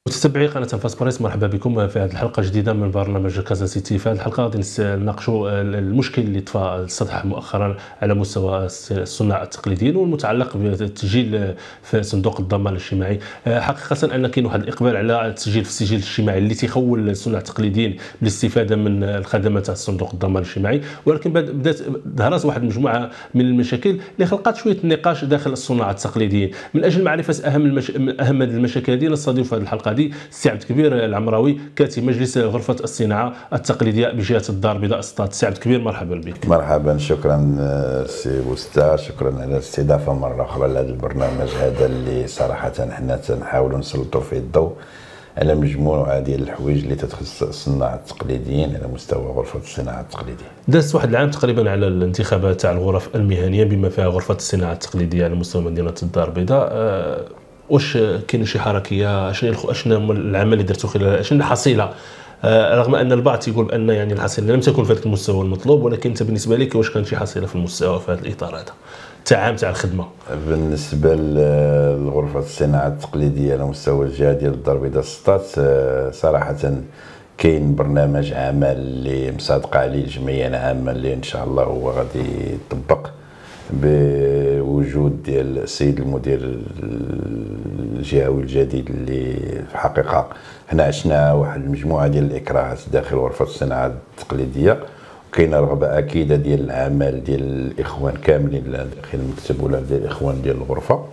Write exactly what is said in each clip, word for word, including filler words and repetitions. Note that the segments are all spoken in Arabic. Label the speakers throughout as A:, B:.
A: متتبعي قناة فاس بريس، مرحبا بكم في هذه الحلقة الجديدة من برنامج كازا سيتي. في هذه الحلقة غادي نناقشوا المشكل اللي طفى السطح مؤخرا على مستوى الصناع التقليديين والمتعلق بالتسجيل في صندوق الضمان الاجتماعي. حقيقة أن كاين واحد الإقبال على التسجيل في السجل الاجتماعي اللي تيخول الصناع التقليديين بالاستفادة من الخدمات تاع صندوق الضمان الاجتماعي، ولكن بدات ظهرت واحد المجموعة من المشاكل اللي خلقت شوية النقاش داخل الصناع التقليديين. من أجل معرفة أهم المش... أهم هذه المشاكل هذه نستضيف في هذه الحلقة دي السي عبد الكبير العمراوي، كاتب مجلس غرفة الصناعة التقليدية بجهة الدار البيضاء سطات. السي عبد الكبير مرحبا بك.
B: مرحبا، شكرا سي بوستا، شكرا على الاستضافة مرة أخرى لهذا البرنامج هذا اللي صراحة حنا تنحاولوا نسلطوا فيه الضوء على مجموعة ديال الحوايج اللي تتخص الصناع التقليديين على مستوى غرفة الصناعة التقليدية.
A: دازت واحد العام تقريبا على الانتخابات تاع الغرف المهنية بما فيها غرفة الصناعة التقليدية على مستوى مدينة الدار البيضاء. أه واش كاين شي حركيه؟ شنو شنو العمل اللي درتو خلال شنو الحصيله؟ آه رغم ان البعض تيقول بان يعني الحصيله لم تكن في هذاك المستوى المطلوب، ولكن انت بالنسبه لك واش كان شي حصيله في المستوى في هذا الاطار هذا تاع عام تاع الخدمه؟
B: بالنسبه لغرفه الصناعه التقليديه على مستوى الجهه ديال الدار البيضاء سطات، صراحه كاين برنامج عمل اللي مصادقه عليه الجمعيه العامه اللي ان شاء الله هو غادي يطبق بوجود ديال السيد المدير الجهوي الجديد، اللي في الحقيقه حنا عشنا واحد المجموعه ديال الاكراهات داخل غرفه الصناعه التقليديه، وكاينه رغبه اكيده ديال العمل ديال الاخوان كاملين داخل المكتب ولا ديال الاخوان ديال الغرفه.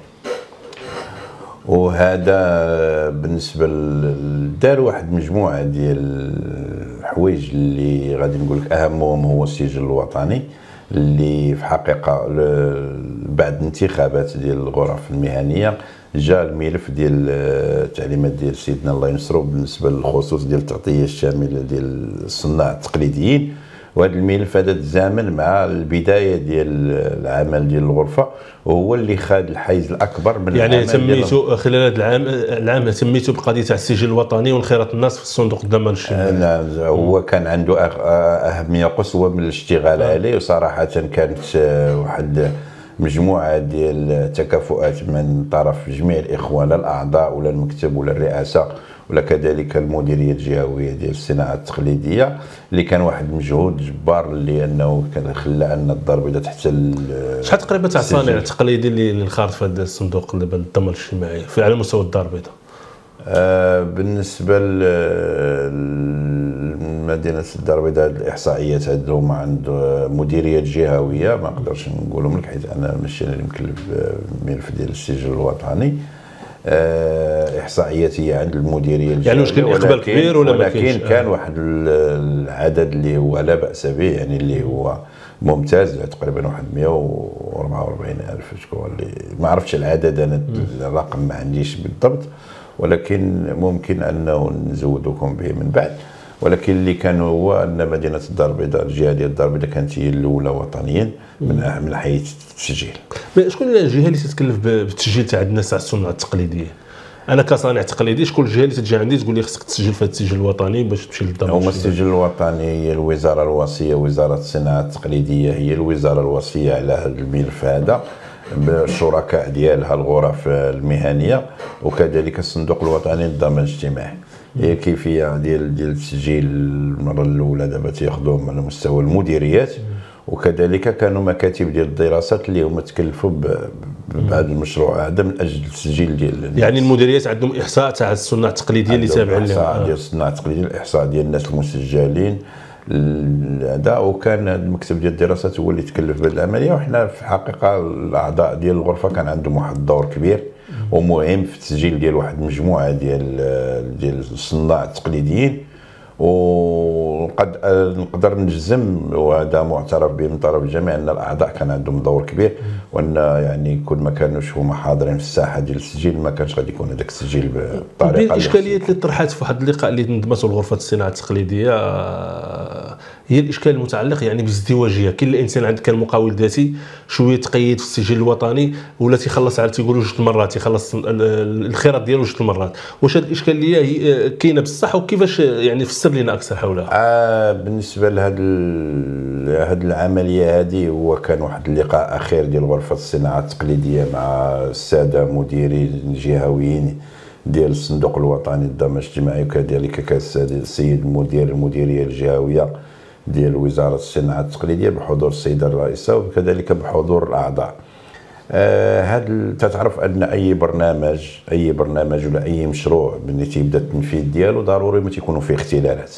B: وهذا بالنسبه دار واحد المجموعه ديال الحوايج اللي غادي نقول لك اهمهم هو السجل الوطني، اللي في حقيقه بعد الانتخابات ديال الغرف المهنيه جاء الملف ديال التعليمات ديال سيدنا الله ينصرو بالنسبه للخصوص ديال التغطيه الشامله ديال الصناع التقليديين، وهذا الملف هذا تزامن مع البدايه ديال العمل ديال الغرفه، وهو اللي خاد الحيز الاكبر من
A: يعني تميتوا خلال هذا العام العام تميتوا بقضيه تاع السجل الوطني وانخراط الناس في الصندوق الضمان الاجتماعي.
B: نعم، هو كان عنده اهميه قصوى من الاشتغال عليه، وصراحه كانت واحد مجموعه ديال التكافؤات من طرف جميع الاخوان، الاعضاء ولا المكتب ولا الرئاسه ولا كذلك المديريه الجهويه ديال الصناعه التقليديه، اللي كان واحد المجهود جبار اللي انه كان خلى ان الدار البيضاء تحتل.
A: شحال تقريبا تاع الصانع التقليدي اللي انخرط في هذا الصندوق الضمان الاجتماعي في على مستوى الدار البيضاء؟
B: آه بالنسبه لمدينه الدار البيضاء الاحصائيات هما عند مديريه الجهويه، ما نقدرش نقولهم لك حيت انا ماشي انا اللي مكلف بالملف ديال السجل الوطني. آه احصائيات هي عند المديريه الجهويه،
A: يعني واش كان اقبال كبير ولا ما كاينش؟
B: ولكن كان واحد العدد اللي هو لا باس به، يعني اللي هو ممتاز، تقريبا واحد مئة وأربعة وأربعين ألف. شكون اللي ما عرفتش العدد، انا الرقم ما عنديش بالضبط، ولكن ممكن انه نزودكم به من بعد. ولكن اللي كان هو ان مدينه الدار البيضاء الجهه ديال الدار البيضاء كانت هي الاولى وطنيا من من حيث التسجيل.
A: شكون الجهه اللي تتكلف بالتسجيل تاع الناس تاع الصناعه التقليديه؟ انا كصانع تقليدي شكون الجهه اللي تجي عندي تقول لي خصك تسجل في هذا السجل الوطني باش تمشي للضمان؟
B: هما السجل الوطني هي الوزاره الوصيه، وزاره الصناعه التقليديه هي الوزاره الوصيه على هذا الملف هذا، بالشركاء ديالها الغرف المهنيه وكذلك الصندوق الوطني للضمان الاجتماعي. هي كيفيه ديال ديال التسجيل المره الاولى دابا تياخذوهم على مستوى المديريات، وكذلك كانوا مكاتب ديال الدراسات اللي هما تكلفوا بهذا المشروع هذا من اجل التسجيل ديال الناس.
A: يعني المديريات عندهم احصاء تاع الصناع التقليديه اللي تابعين لهم،
B: الاحصاء ديال الصناعه التقليديه، الاحصاء ديال الناس المسجلين هذا، وكان المكتب ديال الدراسات هو اللي تكلف بهذه العمليه. وحنا في الحقيقه الاعضاء ديال الغرفه كان عندهم واحد الدور كبير ومهم في التسجيل ديال واحد المجموعه ديال ديال الصناع التقليديين، وقد نقدر نجزم وهذا معترف به من طرف الجميع ان الاعضاء كان عندهم دور كبير، وان يعني كل ما كانوش هما حاضرين في الساحه ديال التسجيل ما كانش غادي يكون هذاك التسجيل بالطريقه.
A: الاشكاليات اللي طرحت في واحد اللقاء اللي نظمته الغرفه الصناعه التقليديه هي الاشكال المتعلق يعني بالازدواجيه. كاين الانسان عند كان مقاول ذاتي شويه تقيد في السجل الوطني ولا تيخلص على تيقولوا جوج المرات، يخلص الخيرات ديالو جوج المرات. واش هذه الاشكاليه هي كاينه بصح وكيفاش يعني فسر لنا اكثر حولها؟
B: آه بالنسبه لهذه هذه العمليه هذه، هو كان واحد اللقاء اخير ديال غرفه الصناعه التقليديه مع الساده مديرين جهويين ديال الصندوق الوطني للضمان الاجتماعي، وكذلك كالسيد المدير المديريه الجهويه ديال وزاره الصناعه التقليديه بحضور السيده الرئيسه وكذلك بحضور الاعضاء. آه هاد تتعرف ان اي برنامج اي برنامج ولا اي مشروع ملي تيبدا التنفيذ ديالو ضروري ما تيكونوا فيه اختلالات.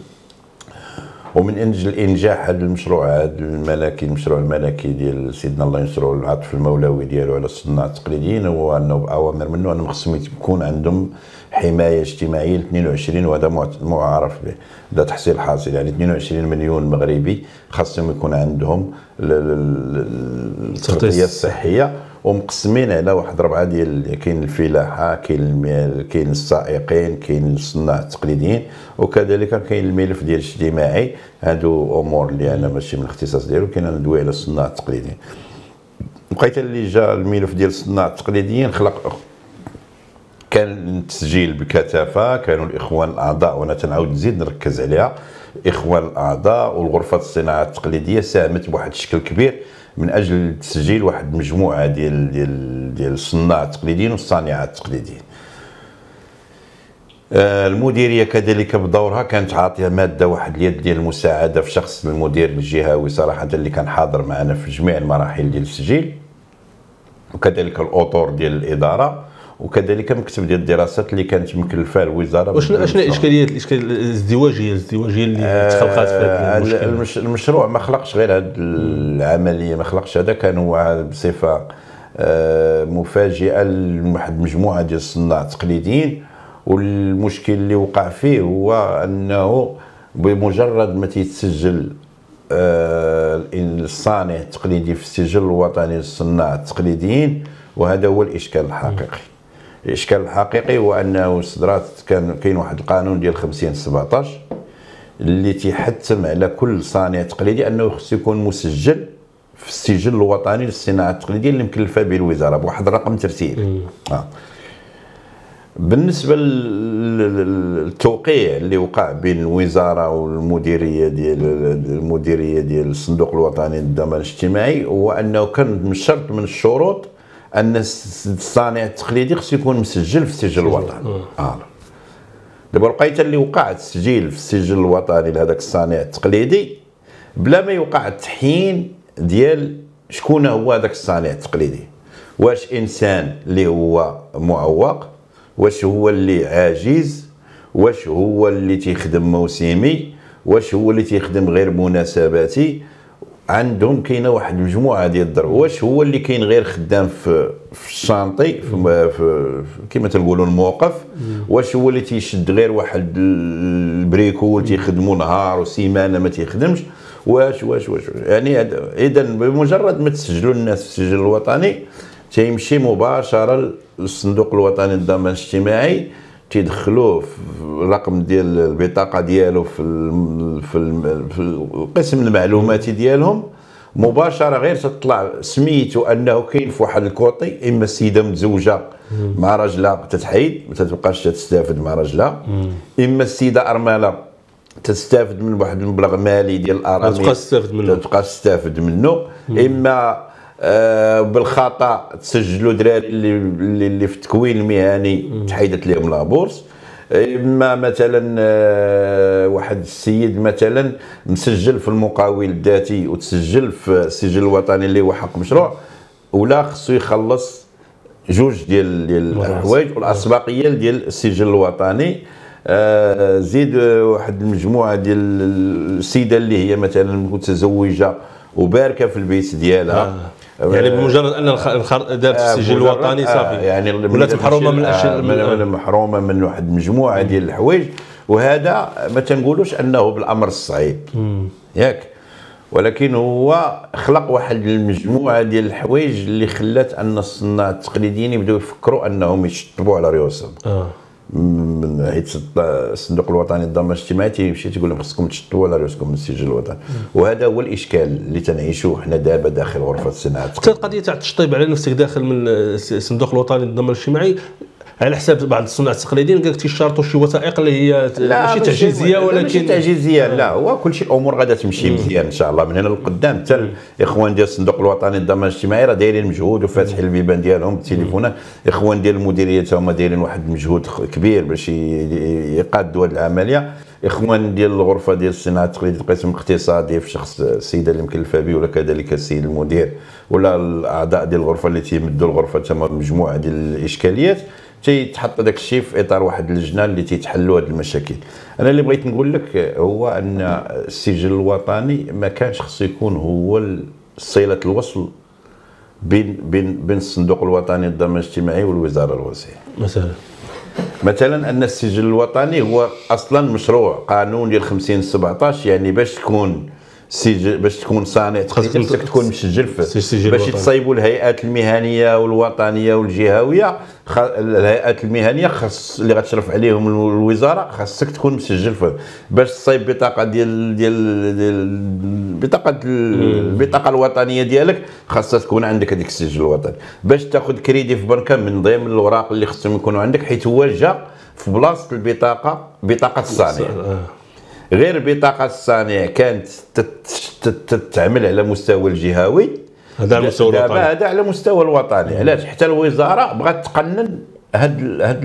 B: ومن اجل انجاح هذا المشروع هذا الملكي المشروع الملكي ديال سيدنا الله ينصرو العطف المولوي ديالو على الصناع التقليديين هو انه باوامر منه انهم خصهم يكون عندهم حمايه اجتماعيه اثنين وعشرين، وهذا معرف به، هذا تحصيل حاصل، يعني اثنين وعشرين مليون مغربي خاصهم يكون عندهم التغطيه الصحيه، ومقسمين على واحد ربعه ديال كاين الفلاحه، كاين كاين السائقين، كاين الصناع التقليديين، وكذلك كاين الملف ديال الاجتماعي. هادو امور اللي انا ماشي من الاختصاص ديالو، كاين ندوي على الصناع التقليديين. لقيت اللي جا الملف ديال الصناع التقليديين خلق كان التسجيل بكثافه، كانوا الاخوان الاعضاء، وانا تنعاود نزيد نركز عليها، الاخوان الاعضاء والغرفه الصناعه التقليديه ساهمت بواحد الشكل كبير من اجل تسجيل واحد المجموعه ديال ديال ديال الصناع التقليديين والصانعات التقليديين. آه المديريه كذلك بدورها كانت عاطيه ماده واحد اليد ديال المساعده في شخص المدير الجهوي صراحه اللي كان حاضر معنا في جميع المراحل ديال التسجيل، وكذلك الاطر ديال الاداره، وكذلك مكتب ديال الدراسات اللي كانت مكلفه الوزاره.
A: وشنو شنو الاشكاليه الاشكال الازدواجيه الازدواجيه اللي آه تخلقات في هذا
B: المشكل؟ المشروع ما خلقش غير هذه العمليه، ما خلقش هذا، كان هو بصفه آه مفاجئه لواحد المجموعه ديال الصناع التقليديين. والمشكل اللي وقع فيه هو انه بمجرد ما تيتسجل آه الصانع التقليدي في السجل الوطني للصناع التقليديين، وهذا هو الاشكال الحقيقي. الاشكال الحقيقي هو انه صدرات كان كاين واحد القانون ديال خمسين سبعطاش اللي تيحتم على كل صانع تقليدي انه خصو يكون مسجل في السجل الوطني للصناعه التقليديه اللي مكلفه به الوزاره بواحد الرقم ترتيبي. آه. بالنسبه للتوقيع اللي وقع بين الوزاره والمديريه ديال المديريه ديال الصندوق الوطني للضمان الاجتماعي، هو انه كان من شرط من الشروط ان الصانع التقليدي خصو يكون مسجل في السجل الوطني. اه دابا لقيت اللي وقع التسجيل في السجل الوطني لهذاك الصانع التقليدي بلا ما يوقع التحيين ديال شكون هو هذاك الصانع التقليدي، واش انسان اللي هو معوق، واش هو اللي عاجز، واش هو اللي تيخدم موسمي، واش هو اللي تيخدم غير مناسباتي. عندهم كاينه واحد المجموعه ديال الضرب، واش هو اللي كاين غير خدام في في الشانطي في, في كما تنقولوا الموقف، واش هو اللي تيشد غير واحد البريكول تيخدموا نهار وسيمانه ما تيخدمش، واش واش واش يعني اذا بمجرد ما تسجلوا الناس في السجل الوطني تيمشي مباشره للصندوق الوطني للضمان الاجتماعي، تيدخلوه في الرقم ديال البطاقه ديالو في ال في, ال في القسم المعلوماتي ديالهم مباشره، غير تطلع سميتو انه كاين في واحد الكوطي، اما السيده متزوجه مع راجلها تتحيد ما تبقاش تستافد مع راجلها، اما السيده ارمله تستافد من واحد المبلغ مالي ديال الارامل
A: تبقى تستافد منه
B: تبقى تستافد منه، اما آه بالخطا تسجلوا دراري اللي اللي في التكوين المهني تحيدت لهم لابورس، اما مثلا آه واحد السيد مثلا مسجل في المقاول الذاتي وتسجل في السجل الوطني اللي هو حق مشروع، ولا خصو يخلص جوج ديال ديال الحوايج، والاسبقيه ديال السجل الوطني. آه زيد واحد المجموعه ديال السيده اللي هي مثلا متزوجه وباركه في البيت ديالها،
A: آه. يعني بمجرد ان دارت السجل الوطني صافي،
B: آه يعني
A: ولات محرومه من الاشياء،
B: آه محرومه من واحد المجموعه ديال الحوايج، وهذا ما تنقولوش انه بالامر الصعيب ياك، ولكن هو خلق واحد المجموعه ديال الحوايج اللي خلات ان الصناع التقليديين يبداو يفكروا انهم يشطبوا على رؤوسهم. اه من حيث الصندوق الوطني للضمان الاجتماعي تيمشي تيقول لهم خصكم تشطبوا على رؤوسكم من السجل الوطني، وهذا هو الاشكال اللي تنعيشوه حنا دابا داخل غرفه الصناعه.
A: حتى القضيه تاع التشطيب على نفسك داخل من الصندوق الوطني للضمان الاجتماعي على حساب بعض الصناع التقليديين قال لك تيشارطوا شي وثائق اللي هي ماشي تعجيزيه ولكن
B: ماشي تعجيزيه، لا هو كل شيء الامور غادا تمشي مزيان ان شاء الله من هنا للقدام. حتى الاخوان ديال الصندوق الوطني للضمان الاجتماعي راه دايرين مجهود وفاتحين البيبان ديالهم بالتليفونات. الاخوان ديال المديريه تا هما دايرين واحد المجهود كبير باش يقادوا هذه العمليه. اخوان ديال الغرفه ديال الصناعه التقليديه القسم الاقتصادي في شخص السيده اللي مكلفه به ولا كذلك السيد المدير ولا الاعضاء ديال الغرفه اللي تيمدوا الغرفه تما مجموعه ديال الاشكاليات تيتحط داك الشيء في اطار واحد اللجنه اللي تيتحلوا هذه المشاكل. انا اللي بغيت نقول لك هو ان السجل الوطني ما كانش خصو يكون هو صله الوصل بين بين بين الصندوق الوطني للضمان الاجتماعي والوزاره الوصيه.
A: مثلا
B: مثلا ان السجل الوطني هو اصلا مشروع قانون ديال خمسين سبعطاش، يعني باش تكون سجل باش تكون صانع تقليدي خصك تكون مسجل فيه باش تصايبوا الهيئات المهنيه والوطنيه والجهويه. الهيئات المهنيه خاص اللي غتشرف عليهم الوزاره خاصك تكون مسجل فيه باش تصايب بطاقه ديال ديال ديال بطاقه البطاقه الوطنيه ديالك خاصها تكون عندك هذيك السجل الوطني. باش تاخذ كريدي في بنكه من ضمن الاوراق اللي خصهم يكونوا عندك حيت هو جا في بلاصه البطاقه بطاقه الصانع. غير بطاقه الصانع كانت تتعمل على مستوى الجهوي،
A: هذا على المستوى الوطني،
B: هذا على مستوى الوطني. علاش؟ حتى الوزاره بغات تقنن هاد هاد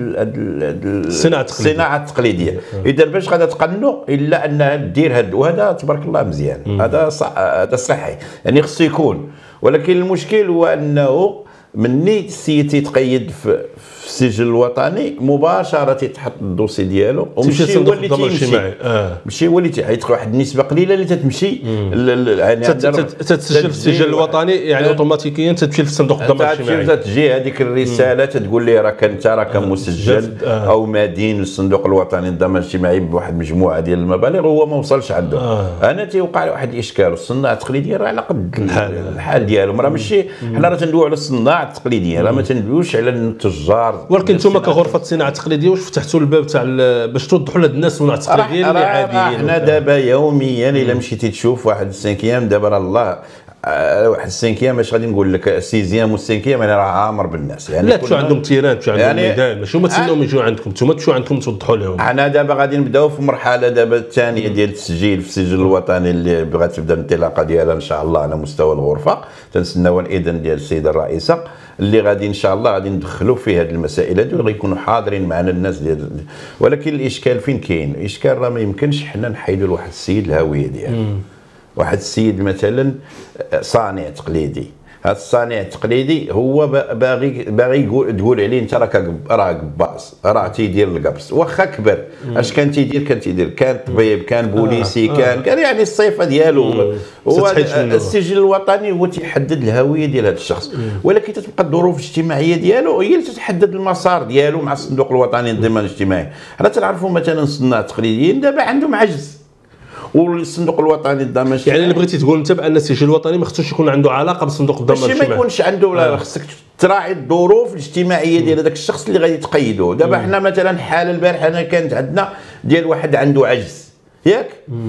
A: الصناعه
B: الصناعه التقليديه. اذا باش غادا تقنوا الا انها دير هاد، وهذا تبارك الله مزيان، هذا صح، هذا صحي يعني خصو يكون. ولكن المشكل هو انه مني السيد تيتقيد في السجل الوطني مباشره تيتحط الدوسي ديالو
A: ومشي هو اللي تيمشي
B: اه ماشي هو اللي تيعيط واحد النسبه قليله اللي تتمشي
A: يعني تتسجل في السجل الوطني يعني اوتوماتيكيا تمشي للصندوق الضمان الاجتماعي،
B: تجي هذيك الرساله تقول لي راك انت راك مسجل او مدين للصندوق الوطني للضمان الاجتماعي بواحد المجموعه ديال المبالغ وهو ما وصلش عنده. انا تيوقع واحد الاشكال، والصناعه التقليديه راه على قد الحال ديالهم، راه ماشي حنا راه تندويو على الصناعه التقليديه، راه ما تندويوش على التجار.
A: ولكن انتم كغرفه الصناعه التقليديه واش فتحتوا الباب تاع باش توضحوا لهاد الناس الصناع التقليديين اللي عاديين؟
B: حنا دابا يوميا الا مشيتي تشوف واحد السانكيام دابا راه الله واحد السانكيام اش غادي نقول لك السيزيام والسانكيام انا راه عامر بالناس يعني.
A: لا تمشوا عندهم تيران، تمشوا عندهم يعني ميدان، ماشي هما تسناوهم يجوا عندكم، نتوما تمشوا عندكم توضحوا لهم.
B: حنا دابا غادي نبداو في مرحله دابا الثانيه ديال التسجيل في السجل الوطني اللي بغات تبدا الانطلاقه ديالها ان شاء الله على مستوى الغرفه. تنسناو الاذن ديال السيده الرئيسه اللي غادي ان شاء الله غادي ندخلوا في هذه المسائل هذو وغيكونوا حاضرين معنا الناس ديال. ولكن الاشكال فين كاين؟ الاشكال راه ما يمكنش حنا نحيدوا لواحد السيد الهويه ديالو. واحد السيد مثلا صانع تقليدي، هذا الصانع التقليدي هو باغي باغي تقول عليه انت راك راه قباص، راه تيدير القبص واخا كبر. اش كان تيدير؟ كان تيدير كان طبيب، كان بوليسي، آه. كان كان يعني الصفه ديالو. هو السجل الوطني هو تيحدد الهويه ديال هذا الشخص، ولكن تتبقى الظروف الاجتماعيه ديالو هي اللي تتحدد المسار ديالو مع الصندوق الوطني للضمان الاجتماعي. حنا تنعرفوا مثلا الصناع التقليديين دابا عندهم عجز، والصندوق الوطني للضمان الاجتماعي
A: يعني اللي بغيتي تقول انت بان السجل الوطني ما خصوش يكون عنده علاقه بالصندوق الضمان الاجتماعي،
B: ماشي ما يكونش عنده، لا خصك تراعي الظروف الاجتماعيه ديال هذاك الشخص اللي غادي تقيدوه. دابا حنا مثلا حاله البارح انا كانت عندنا ديال واحد عنده عجز ياك،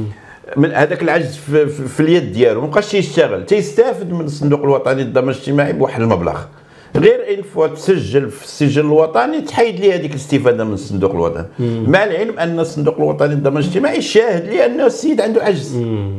B: من هذاك العجز في, في, في اليد ديالو ما بقاش يشتغل، تيستافد من الصندوق الوطني للضمان الاجتماعي بواحد المبلغ. غير ان فوا تسجل في السجل الوطني تحيد لي هذيك الاستفاده من الصندوق الوطني، مع العلم ان الصندوق الوطني للضمان الاجتماعي شاهد لي انه السيد عنده عجز.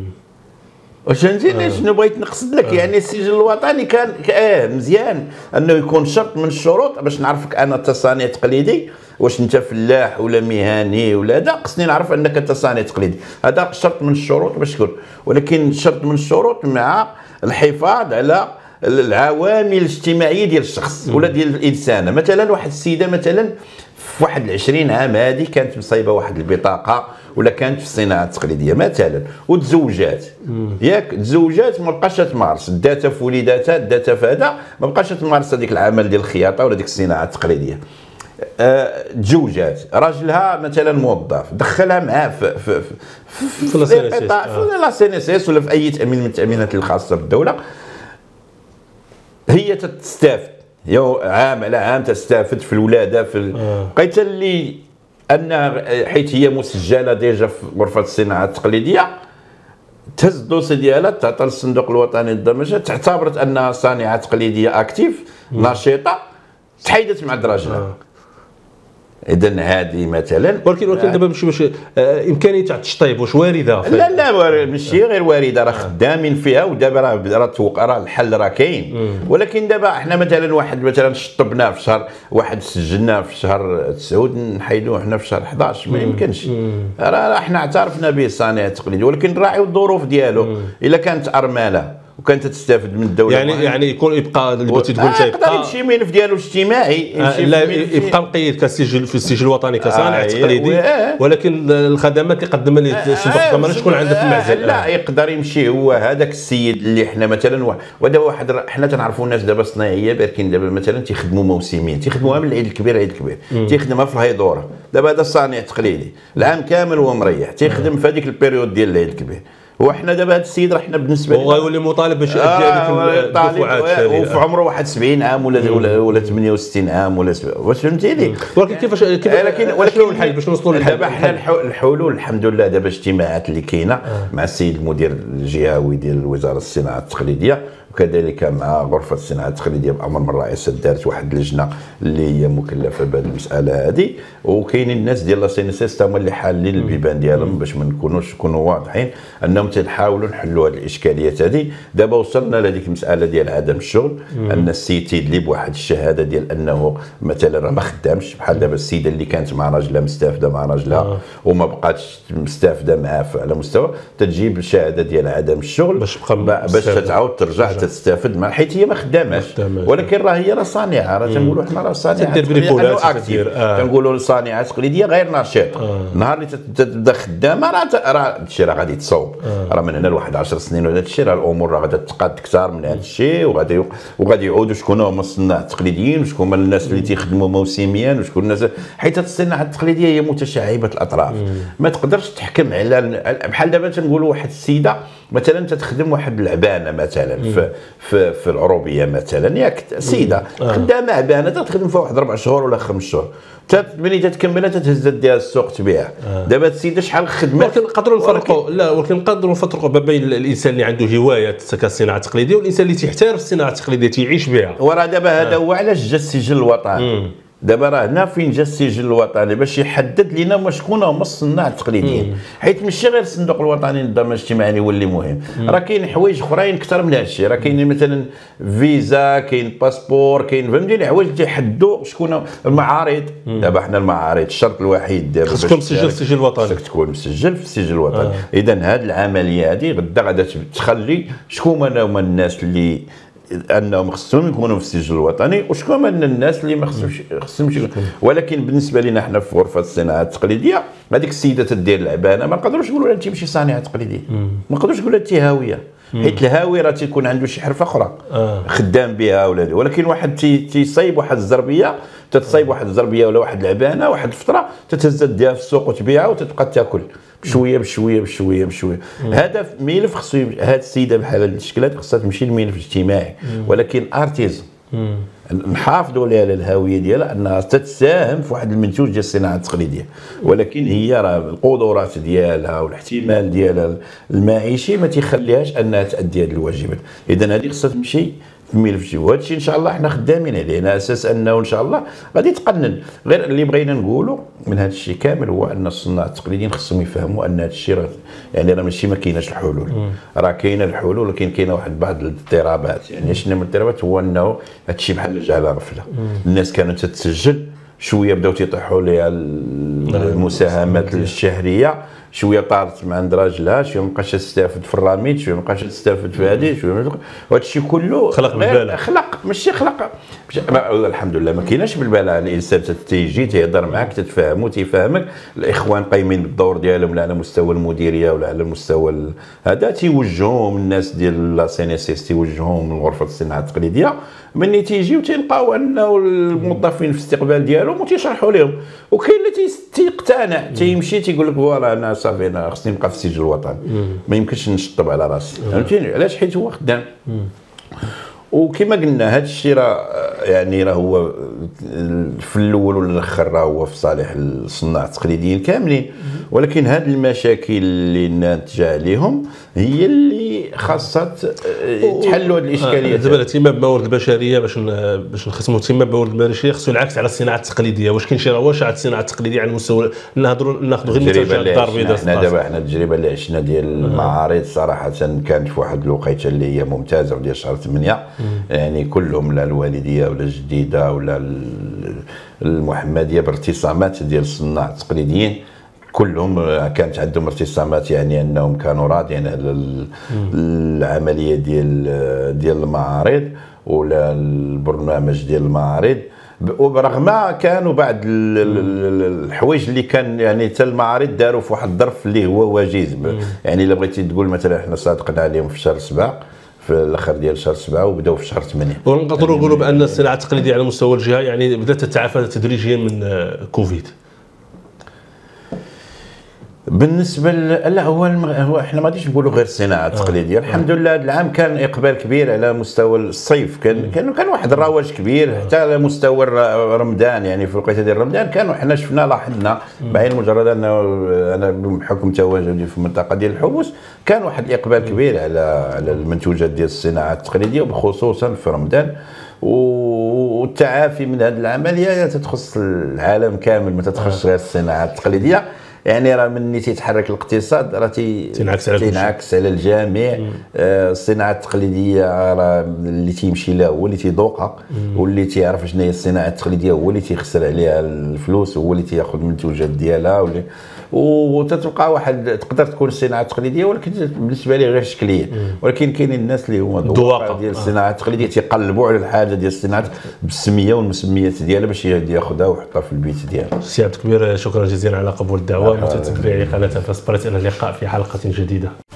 B: واش فهمتيني شنو بغيت نقصد لك؟ آه. يعني السجل الوطني كان اه مزيان انه يكون شرط من الشروط باش نعرفك انا تصانيع تقليدي، واش انت فلاح ولا مهني ولا هذا، خصني نعرف انك انت صانع تقليدي، هذا شرط من الشروط باش تكون. ولكن شرط من الشروط مع الحفاظ على العوامل الاجتماعيه ديال الشخص ولا ديال الانسان. مثلا واحد السيده مثلا في واحد العشرين عام هذه كانت مصايبه واحد البطاقه ولا كانت في الصناعه التقليديه مثلا وتزوجات ياك، تزوجات ما بقاش تمارس، داتها في وليداتها، داتها في هذا، ما بقاش تمارس هذيك العمل ديال الخياطه ولا ديك الصناعه التقليديه. أه تزوجات، راجلها مثلا موظف، دخلها معاه في في في في في لا سي ان اس اس ولا في اي تامين من التامينات الخاصه بالدوله، هي تستافد يو عام على عام تستافد في الولاده في بقيت اللي انها حيت هي مسجله ديجا في غرفه الصناعه التقليديه، تهز الدوسي ديالها تعطى للصندوق الوطني للضمان، تعتبرت انها صانعه تقليديه اكتيف نشيطه، تحيدت مع راجلها. اذا هذه مثلا.
A: ولكن ولكن دابا باش باش امكانيه تاع التشطيب واش وارده؟
B: لا لا ماشي غير وارده، راه خدامين فيها، ودابا راه راه راه الحل راه كاين. ولكن دابا احنا مثلا واحد مثلا شطبناه في شهر واحد، سجلناه في شهر تسعود، نحيدوه حنا في شهر احد عشر، ما يمكنش. راه احنا اعترفنا به الصانع التقليدي، ولكن نراعيو الظروف ديالو. الا كانت ارمله وكانت تستافد من الدوله،
A: يعني يعني يكون يبقى اللي بغيتي تقول
B: آه يقدر يمشي ملف ديالو اجتماعي،
A: آه لا يبقى مقيد كسجل في السجل الوطني كصانع
B: آه
A: تقليدي،
B: آه
A: ولكن الخدمات اللي قدمها لصندوق
B: آه
A: الضمان تكون عندها في المعزل.
B: آه لا يقدر يمشي هو هذاك السيد اللي احنا مثلا. ودابا واحد حنا تنعرفوا الناس دابا صناعيه بركين دابا مثلا تيخدموا موسميا، تيخدموها من العيد الكبير العيد الكبير، تيخدمها في الهيدوره. دابا هذا الصانع التقليدي العام كامل هو مريح، تيخدم في هذيك البيريود ديال العيد الكبير. وحنا دابا هذا السيد راه حنا بالنسبه لنا
A: وغيولي مطالب باش يؤدي هذيك الدفعات الشهريه،
B: وفي عمره واحد سبعين عام ولا ولا, ولا ثمانية وستين عام ولا واش فهمتيني.
A: ولكن كيفاش كيفاش
B: ولكن ولكن
A: الحل باش نوصلوا للحل؟
B: دابا حنا الحلول الحمد لله، دابا اجتماعات اللي كاينه مع السيد المدير الجهوي ديال وزاره الصناعه التقليديه، وكذلك مع غرفه الصناعه التقليديه بامر من الرئيس دارت واحد اللجنه اللي هي مكلفه بهذه المساله هذه، وكاينين الناس ديال لا سينيسيس هما اللي حالين البيبان ديالهم باش ما نكونوش نكونوا واضحين انهم تنحاولوا نحلوا هذه الاشكاليات هذه. دابا وصلنا لهذيك المساله ديال عدم الشغل، ان السيد تيدلي بواحد الشهاده ديال انه مثلا راه ما خدامش، بحال دابا السيده اللي كانت مع راجلها مستافده مع راجلها وما بقاتش مستافده معاه على مستوى، تتجيب الشهاده ديال عدم الشغل باش باش تعاود ترجع تستافد مع، حيت هي ما خداماش. ولكن راه هي راه صانعه، راه تنقولوا حنا راه صانعه تنقولوا صانعه تقليديه غير نشيط. النهار اللي تبدا خدامه راه راه هادشي راه غادي تصوب. راه من هنا لواحد عشر سنين ولا هادشي راه الامور راه غادي تقاد اكثر من هادشي، وغادي وغادي يعودوا شكون هما الصناع التقليديين وشكون هما الناس اللي تيخدموا موسميا وشكون الناس، حيت الصناعه التقليديه هي متشعبه الاطراف. ما تقدرش تحكم على بحال دابا تنقولوا واحد السيده مثلا تتخدم واحد العبانه مثلا في في في العروبيه مثلا، ياك سيده خدامه عبانه تخدم فيها واحد اربع شهور ولا خمس شهور، ملي تتكملها تتهز ديها السوق تبيعها. دابا السيده شحال خدمه.
A: ولكن نقدروا نفرقوا، لا ولكن نقدروا نفرقوا ما بين الانسان اللي عنده هوايه كالصناعه التقليديه والانسان اللي تيحترف الصناعه التقليديه تيعيش بها.
B: وراه دابا هذا هو علاش جا السجل الوطني. دابا راه هنا فين جا السجل الوطني باش يحدد لنا شكون هما الصناع التقليديين، حيت ماشي غير الصندوق الوطني للضمان الاجتماعي هو اللي مهم، راه كاين حوايج اخرين اكثر من هذا الشيء. راه كاين مثلا فيزا، كاين باسبور، كاين فهمتيني حوايج اللي تيحدوا شكون المعارض. دابا حنا المعارض الشرط الوحيد دابا
A: خصك تكون مسجل في السجل الوطني،
B: خصك تكون مسجل في السجل الوطني. آه. اذا هذه العمليه هذه غدا غادا تخلي شكون هما الناس اللي انهم خصهم يكونوا في السجل الوطني وشكون من الناس اللي ما خصهمش خصهمش. ولكن بالنسبه لنا حنا في غرفه الصناعه التقليديه هذيك السيده تدير العبانه ما نقدروش نقولوا لها انت ماشي صانعه تقليديه، ما نقدروش نقول لها انت هاويه، حيت الهاوي راه تيكون عنده شي حرفه اخرى آه. خدام بها ولا دي. ولكن واحد تيصايب واحد الزربيه، تتصايب واحد الزربيه ولا واحد العبانه واحد الفتره تتهز ديها في السوق وتبيعها وتتبقى تاكل بشويه بشويه بشويه بشويه. هذا ملف خصو هذه السيده بحال هذا الشكل هذا خصها تمشي للملف الاجتماعي، ولكن ارتيزم نحافظوا على الهويه ديالها انها تتساهم في واحد المنتوج ديال الصناعه التقليديه، ولكن هي راه القدرات ديالها والاحتمال ديالها المعيشي ما تيخليهاش انها تادي هذه الواجبات. اذا هذه خصها تمشي في الملف الجوي، وهذا الشيء ان شاء الله حنا خدامين عليه على اساس انه ان شاء الله غادي تقنن. غير اللي بغينا نقولوا من هذا الشيء كامل هو ان الصناع التقليديين خصهم يفهموا ان هذا الشيء راه يعني راه ماشي ما كايناش الحلول، راه كاينه الحلول ولكن كاينه واحد بعض الاضطرابات. يعني شنو من الاضطرابات هو انه هذا الشيء بحال جا على غفله. الناس كانت تتسجل شويه بداو تيطيحوا ليها المساهمات الشهريه، شويه طارت مع عند راجلها، شويه ما بقاش تستافد في الراميد، شويه ما بقاش تستافد في هذه، شويه وهذا الشيء كله
A: خلق بالبالة،
B: خلق ماشي خلق الحمد لله ما كايناش بالبالة. الانسان تيجي تيهضر معاك تتفاهموا تيفهمك، الاخوان قايمين بالدور ديالهم لا على مستوى المديريه ولا على مستوى هذا تيوجهوهم الناس ديال لا سي ان اس اس تيوجهوهم من غرفه الصناعه التقليديه، مني تيجيو تلقاو انه الموظفين في الاستقبال ديالهم وتيشرحوا لهم، وكاين اللي تيقتنع تيمشي تيقول لك فوالا انا صافي انا خصني نبقى في السجل الوطني ما يمكنش نشطب على راسي. فهمتيني علاش؟ حيت هو خدام. وكما قلنا هذا الشيء راه يعني راه هو في الاول والاخر راه هو في صالح الصناع التقليديين كاملين، ولكن هذه المشاكل اللي ناتجه عليهم هي اللي خاصها تحلوا هذه الاشكاليات.
A: دابا الاهتمام بالموارد البشريه باش باش نخصموا اهتمام بالموارد البشريه خصو العكس على الصناعه التقليديه. واش كاين شي رواج على الصناعه التقليديه على المستوى نهضروا ناخذوا غير المثال الدار البيضاء؟
B: حنا دابا حنا التجربه اللي عشنا ديال المعارض صراحه كانت في واحد الوقيته اللي هي ممتازه وديال شهر ثمانية، يعني كلهم لا الوالديه ولا الجديده ولا المحمديه بارتسامات ديال الصناع التقليديين كلهم كانت عندهم ارتسامات، يعني انهم كانوا راضيين على العمليه ديال ديال المعارض ولا البرنامج ديال المعارض، وبرغم كانوا بعض الحوايج اللي كان يعني حتى المعارض داروا في واحد الظرف اللي هو وجيز. يعني الا بغيتي تقول مثلا حنا صادقنا عليهم في شهر سبعة في الاخر ديال شهر سبعة وبداو في شهر ثمانية.
A: ونقدروا نقولوا بان الصناعه التقليديه على مستوى الجهه يعني بدات تتعافى تدريجيا من كوفيد.
B: بالنسبه لا هو هو احنا ما غاديش نقولوا غير الصناعه التقليديه. آه. الحمد لله هذا العام كان اقبال كبير على مستوى الصيف، كان كان كان واحد الرواج كبير حتى على مستوى رمضان. يعني في الوقيته ديال رمضان كانوا حنا شفنا لاحظنا بعين مجرد انه انا بحكم تواجدي في المنطقه ديال الحوس كان واحد الاقبال كبير على على المنتوجات ديال الصناعه التقليديه وخصوصا في رمضان. والتعافي من هذه العمليه تتخص العالم كامل ما تتخص غير الصناعه التقليديه. يعني راه ملي تيتحرك الاقتصاد راه تينعكس على تينعكس على الجميع. آه الصناعه التقليديه راه اللي تيمشي له هو اللي تيذوقها، واللي تيعرف شنو هي الصناعه التقليديه هو اللي تيخسر عليها الفلوس، هو اللي تياخذ المنتوجات ديالها واللي وتتبقى واحد تقدر تكون الصناعه التقليديه ولكن بالنسبه لي غير شكليه. ولكن كاينين الناس اللي هما ذواقه ديال الصناعه التقليديه تيقلبوا على الحاجه ديال الصناعه بالسميه والمسميات ديالها باش ياخذها ويحطها في البيت ديالو.
A: سي عبد الكبير شكرا جزيلا على قبول الدعوه. متتبعي قناه فاسبريت، الى اللقاء في حلقه جديده.